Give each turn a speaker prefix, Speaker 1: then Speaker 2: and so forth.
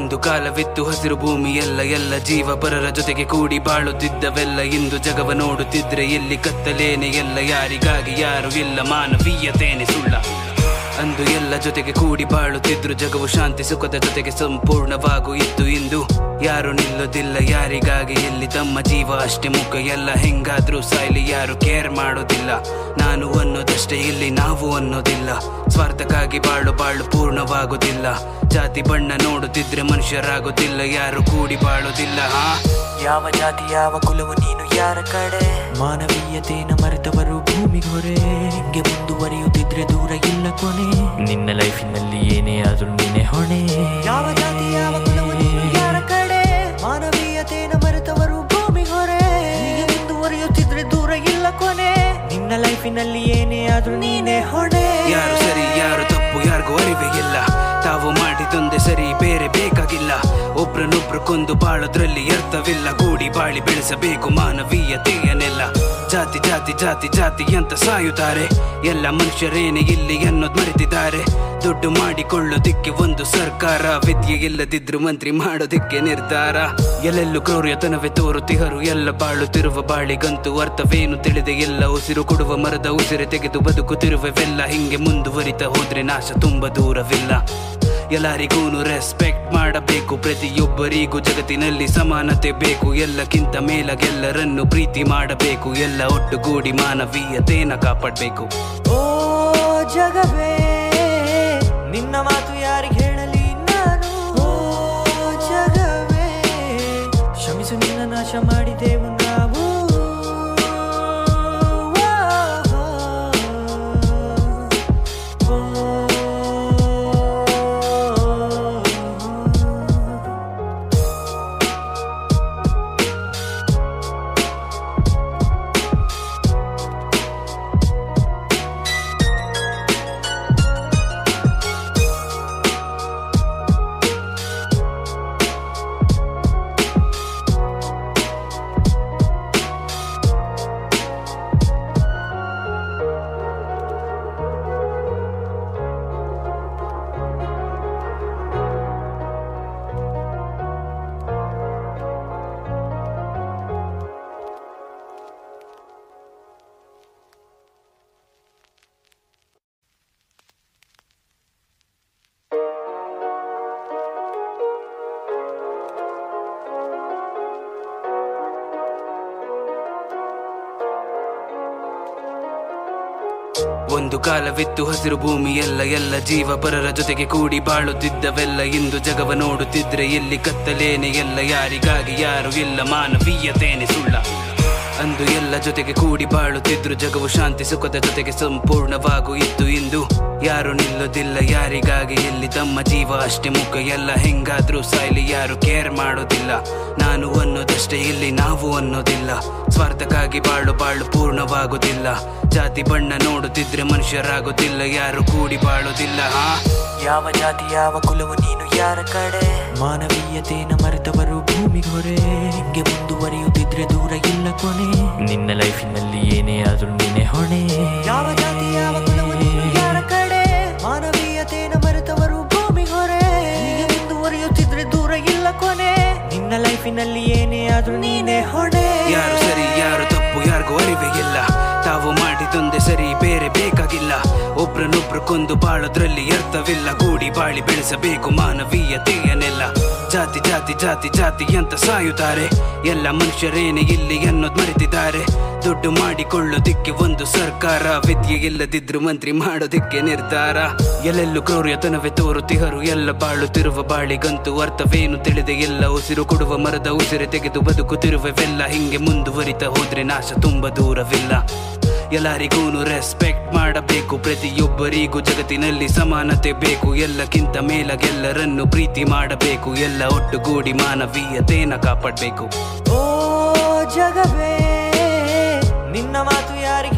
Speaker 1: ಒಂದು ಕಾಲವಿತ್ತು ಹಸಿರು ಭೂಮಿ ಎಲ್ಲ ಜೀವ ಪರರ ಜೊತೆಗೆ ಕೂಡಿ ಬಾಳುತ್ತಿದ್ದವೆಲ್ಲ. ಇಂದು ಜಗವ ನೋಡುತ್ತಿದ್ರೆ ಎಲ್ಲಿ ಕತ್ತಲೇನೆ ಎಲ್ಲ, ಯಾರಿಗಾಗಿ ಯಾರು ಇಲ್ಲ, ಮಾನವೀಯತೆನೆ ಸುಳ್ಳ. ಅಂದು ಎಲ್ಲ ಜೊತೆಗೆ ಕೂಡಿ ಬಾಳುತ್ತಿದ್ರು, ಜಗವು ಶಾಂತಿ ಸುಖದ ಜೊತೆಗೆ ಸಂಪೂರ್ಣವಾಗೂ ಇತ್ತು. ಇಂದು ಯಾರು ನಿಲ್ಲೋದಿಲ್ಲ, ಯಾರಿಗಾಗಿ ಎಲ್ಲಿ, ತಮ್ಮ ಜೀವ ಅಷ್ಟೇ ಮುಖ. ಎಲ್ಲ ಹೆಂಗಾದ್ರೂ ಸಾಯ್ಲಿ, ಯಾರು ಕೇರ್ ಮಾಡೋದಿಲ್ಲ. ನಾನು ಅನ್ನೋದಷ್ಟೇ ಇಲ್ಲಿ, ನಾವು ಅನ್ನೋದಿಲ್ಲ. ಸ್ವಾರ್ಥಕ್ಕಾಗಿ ಬಾಳು ಪೂರ್ಣವಾಗೋದಿಲ್ಲ. ಜಾತಿ ಬಣ್ಣ ನೋಡುತ್ತಿದ್ರೆ ಮನುಷ್ಯರಾಗೋದಿಲ್ಲ, ಯಾರು ಕೂಡಿ ಬಾಳೋದಿಲ್ಲ.
Speaker 2: ಯಾವ ಜಾತಿ ಯಾವ ಕುಲವು ನೀನು ಯಾರ ಕಡೆ, ಮಾನವೀಯತೆನ ಮರೆತವರು ಭೂಮಿಗೆ ಹೊರೆ. ಹಿಂಗೆ ಮುಂದುವರಿಯುತ್ತಿದ್ರೆ ದೂರ ಇಲ್ಲ ಕೊನೆ, ನಿನ್ನ ಲೈಫಿನಲ್ಲಿ ಏನೇ ಆದ್ರೂ ನೀನೆ ಹೊಣೆ. ಯಾವ ಜಾತಿ ಯಾವ ಕುಲವು ನೀನು ಯಾರ ಕಡೆ, ಮಾನವೀಯತೆನ ಮರೆತವರು ಭೂಮಿಗೆ ಹೊರೆ. ಹಿಂಗೆ ಮುಂದುವರಿಯುತ್ತಿದ್ರೆ ದೂರ ಇಲ್ಲ ಕೊನೆ, ನಿನ್ನ ಲೈಫಿನಲ್ಲಿ ಏನೇ ಆದ್ರೂ ನೀನೆ ಹೊಣೆ.
Speaker 1: ಯಾರು ಸರಿ ಯಾರು ತಪ್ಪು ಯಾರಿಗೂ ಅರಿವೇ ಇಲ್ಲ, ತಾವು ಮಾಡಿದೊಂದೇ ಸರಿ ಬೇರೆ ಬೇಕಾಗಿಲ್ಲ. ಒಬ್ರನ್ನೊಬ್ರು ಕೊಂದು ಬಾಳೋದ್ರಲ್ಲಿ ಅರ್ಥವಿಲ್ಲ, ಕೂಡಿ ಬಾಳಿ ಬೆಳೆಸಬೇಕು ಮಾನವೀಯತೆಯನ್ನೆಲ್ಲ. ಜಾತಿ ಜಾತಿ ಜಾತಿ ಜಾತಿ ಅಂತ ಸಾಯುತ್ತಾರೆ, ಎಲ್ಲ ಮನುಷ್ಯರೇನೆ ಇಲ್ಲಿ ಅನ್ನೋದ್ ಮರೆತಿದ್ದಾರೆ. ದುಡ್ಡು ಮಾಡಿಕೊಳ್ಳೋದಿಕ್ಕೆ ಒಂದು ಸರ್ಕಾರ, ವಿದ್ಯೆ ಇಲ್ಲದಿದ್ರು ಮಂತ್ರಿ ಮಾಡೋದಿಕ್ಕೆ ನಿರ್ಧಾರ. ಎಲ್ಲೆಲ್ಲೂ ಕ್ರೌರ್ಯತನವೇ ತೋರುತ್ತಿಹರು, ಎಲ್ಲ ಬಾಳುತ್ತಿರುವ ಬಾಳಿಗಂತೂ ಅರ್ಥವೇನು ತಿಳಿದೆ ಇಲ್ಲ. ಉಸಿರು ಕೊಡುವ ಮರದ ಉಸಿರು ತೆಗೆದು ಬದುಕುತ್ತಿರುವೆವೆಲ್ಲ, ಹಿಂಗೆ ಮುಂದುವರಿತ ಹೋದ್ರೆ ನಾಶ ತುಂಬ ದೂರವಿಲ್ಲ. ಎಲ್ಲರಿಗೂನು ರೆಸ್ಪೆಕ್ಟ್ ಮಾಡಬೇಕು, ಪ್ರತಿಯೊಬ್ಬರಿಗೂ ಜಗತ್ತಿನಲ್ಲಿ ಸಮಾನತೆ ಬೇಕು. ಎಲ್ಲಕ್ಕಿಂತ ಮೇಲಾಗೆಲ್ಲರನ್ನು ಪ್ರೀತಿ ಮಾಡಬೇಕು, ಎಲ್ಲ ಒಟ್ಟುಗೂಡಿ ಮಾನವೀಯತೆನ ಕಾಪಾಡಬೇಕು.
Speaker 2: ಓ ಜಗವೇ ನಿನ್ನ ಮಾತು ಯಾರಿಗೆ ಹೇಳಲಿ ನಾನು, ಓ ಜಗವೇ ಕ್ಷಮಿಸು ನಿನ್ನ ನಾಶ ಮಾಡಿದೆವು ನಾವು.
Speaker 1: ಒಂದು ಕಾಲವಿತ್ತು ಹಸಿರು ಭೂಮಿ ಎಲ್ಲ ಜೀವ ಪರರ ಜೊತೆಗೆ ಕೂಡಿ ಬಾಳುತ್ತಿದ್ದವೆಲ್ಲ. ಇಂದು ಜಗವ ನೋಡುತ್ತಿದ್ರೆ ಎಲ್ಲಿ ಕತ್ತಲೇನೆ ಎಲ್ಲ, ಯಾರಿಗಾಗಿ ಯಾರು ಇಲ್ಲ, ಮಾನವೀಯತೆನೆ ಸುಳ್ಳ. ಅಂದು ಎಲ್ಲ ಜೊತೆಗೆ ಕೂಡಿ ಬಾಳುತ್ತಿದ್ರು, ಜಗವು ಶಾಂತಿ ಸುಖದ ಜೊತೆಗೆ ಸಂಪೂರ್ಣವಾಗೂ ಇತ್ತು. ಇಂದು ಯಾರು ನಿಲ್ಲೋದಿಲ್ಲ, ಯಾರಿಗಾಗಿ ಎಲ್ಲಿ, ತಮ್ಮ ಜೀವ ಅಷ್ಟೇ ಮುಖ. ಎಲ್ಲ ಹೆಂಗಾದ್ರೂ ಸಾಯ್ಲಿ, ಯಾರು ಕೇರ್ ಮಾಡೋದಿಲ್ಲ. ನಾನು ಅನ್ನೋದಷ್ಟೇ ಇಲ್ಲಿ, ನಾವು ಅನ್ನೋದಿಲ್ಲ. ಸ್ವಾರ್ಥಕ್ಕಾಗಿ ಬಾಳು ಪೂರ್ಣವಾಗೋದಿಲ್ಲ. ಜಾತಿ ಬಣ್ಣ ನೋಡುತ್ತಿದ್ರೆ ಮನುಷ್ಯರಾಗೋದಿಲ್ಲ, ಯಾರು ಕೂಡಿ ಬಾಳೋದಿಲ್ಲ.
Speaker 2: ಯಾವ ಜಾತಿ ಯಾವ ಕುಲವು ನೀನು ಯಾರ ಕಡೆ, ಮಾನವೀಯತೆನ ಮರೆತವರು ಭೂಮಿಗೆ ಹೊರೆ. ಹಿಂಗೆ ಮುಂದುವರಿಯುತ್ತಿದ್ರೆ ದೂರ ಇಲ್ಲ ಕೊನೆ, ನಿನ್ನ ಲೈಫಿನಲ್ಲಿ ಏನೇ ಆದ್ರೂ ನೀನೆ ಹೊಣೆ. ಯಾವ ಜಾತಿ ಯಾವ ಕುಲವು ನೀನು ಯಾರ ಕಡೆ, ಮಾನವೀಯತೆನ ಮರೆತವರು ಭೂಮಿಗೆ ಹೊರೆ. ಹಿಂಗೆ ಮುಂದುವರಿಯುತ್ತಿದ್ರೆ ದೂರ ಇಲ್ಲ ಕೊನೆ, ನಿನ್ನ ಲೈಫಿನಲ್ಲಿ ಏನೇ ಆದ್ರೂ ನೀನೆ ಹೊಣೆ.
Speaker 1: ಯಾರು ಸರಿ ಯಾರು ತಪ್ಪು ಯಾರಿಗೂ ಅರಿವೇ ಇಲ್ಲ, ತಾವು ಮಾಡಿದೊಂದೇ ಸರಿ ಬೇರೆ ಬೇಕಾಗಿಲ್ಲ. ಒಬ್ರನ್ನೊಬ್ರು ಕೊಂದು ಬಾಳೋದ್ರಲ್ಲಿ ಅರ್ಥವಿಲ್ಲ, ಕೂಡಿ ಬಾಳಿ ಬೆಳೆಸಬೇಕು ಮಾನವೀಯತೆಯನ್ನೆಲ್ಲ. ಜಾತಿ ಜಾತಿ ಜಾತಿ ಜಾತಿ ಅಂತ ಸಾಯುತ್ತಾರೆ, ಎಲ್ಲ ಮನುಷ್ಯರೇನೆ ಇಲ್ಲಿ ಅನ್ನೋದ್ ಮರೆತಿದ್ದಾರೆ. ದುಡ್ಡು ಮಾಡಿಕೊಳ್ಳೋದಿಕ್ಕೆ ಒಂದು ಸರ್ಕಾರ, ವಿದ್ಯೆ ಇಲ್ಲದಿದ್ರು ಮಂತ್ರಿ ಮಾಡೋದಿಕ್ಕೆ ನಿರ್ಧಾರ. ಎಲ್ಲೆಲ್ಲೂ ಕ್ರೌರ್ಯತನವೇ ತೋರುತ್ತಿಹರು, ಎಲ್ಲ ಬಾಳುತ್ತಿರುವ ಬಾಳಿಗಂತೂ ಅರ್ಥವೇನು ತಿಳಿದೆ ಇಲ್ಲ. ಉಸಿರು ಕೊಡುವ ಮರದ ಉಸಿರು ತೆಗೆದು ಬದುಕುತ್ತಿರುವೆವೆಲ್ಲ, ಹಿಂಗೆ ಮುಂದುವರಿತ ಹೋದ್ರೆ ನಾಶ ತುಂಬ ದೂರವಿಲ್ಲ. ಎಲ್ಲರಿಗೂನು ರೆಸ್ಪೆಕ್ಟ್ ಮಾಡಬೇಕು, ಪ್ರತಿಯೊಬ್ಬರಿಗೂ ಜಗತ್ತಿನಲ್ಲಿ ಸಮಾನತೆ ಬೇಕು. ಎಲ್ಲಕ್ಕಿಂತ ಮೇಲಾಗೆಲ್ಲರನ್ನು ಪ್ರೀತಿ ಮಾಡಬೇಕು, ಎಲ್ಲ ಒಟ್ಟುಗೂಡಿ ಮಾನವೀಯತೆನ ಕಾಪಾಡಬೇಕು.
Speaker 2: ಓ ಜಗವೇ ನಿನ್ನ ಮಾತು ಯಾರಿಗೆ